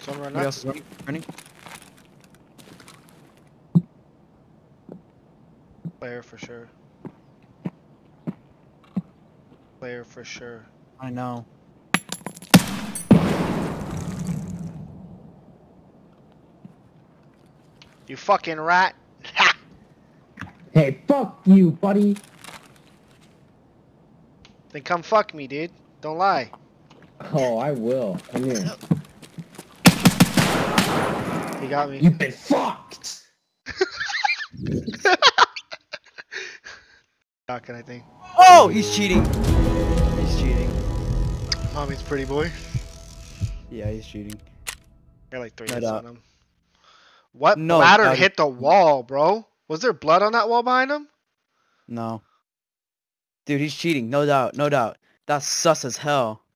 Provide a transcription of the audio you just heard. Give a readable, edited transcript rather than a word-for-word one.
Someone run Somebody up. else is running. Player for sure. Player for sure. I know. You fucking rat. Ha! Hey, fuck you, buddy. Then come fuck me, dude. Don't lie. Oh, I will. Come here. He got me. You've been fucked. Talking, I think. Oh, he's cheating. He's cheating. Mommy's pretty boy. Yeah, he's cheating. Got like 3 No hits doubt. on him. What No bladder doubt. hit the wall, bro? Was there blood on that wall behind him? No. Dude, he's cheating. No doubt. No doubt. That's sus as hell.